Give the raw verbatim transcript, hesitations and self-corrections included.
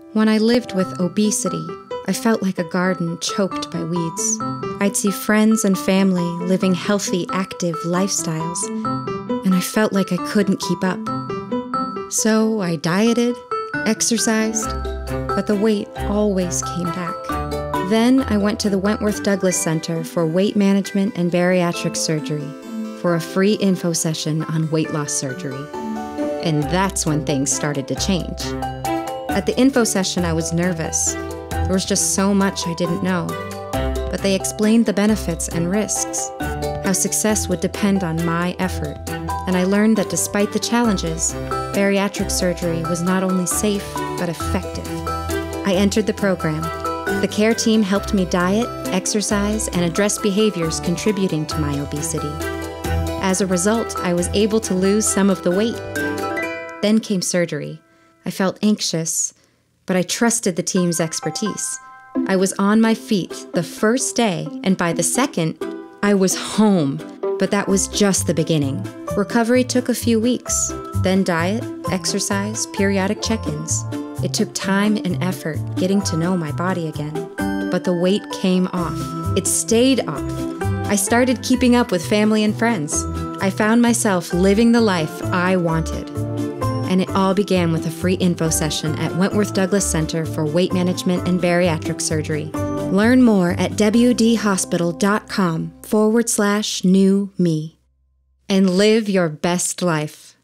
When I lived with obesity, I felt like a garden choked by weeds. I'd see friends and family living healthy, active lifestyles, and I felt like I couldn't keep up. So I dieted, exercised, but the weight always came back. Then I went to the Wentworth Douglas Center for Weight Management and Bariatric Surgery for a free info session on weight loss surgery. And that's when things started to change. At the info session, I was nervous. There was just so much I didn't know. But they explained the benefits and risks, how success would depend on my effort. And I learned that despite the challenges, bariatric surgery was not only safe, but effective. I entered the program. The care team helped me diet, exercise, and address behaviors contributing to my obesity. As a result, I was able to lose some of the weight. Then came surgery. I felt anxious, but I trusted the team's expertise. I was on my feet the first day, and by the second, I was home. But that was just the beginning. Recovery took a few weeks, then diet, exercise, periodic check-ins. It took time and effort getting to know my body again. But the weight came off. It stayed off. I started keeping up with family and friends. I found myself living the life I wanted. And it all began with a free info session at Wentworth Douglas Center for Weight Management and Bariatric Surgery. Learn more at wdhospital.com forward slash new me. And live your best life.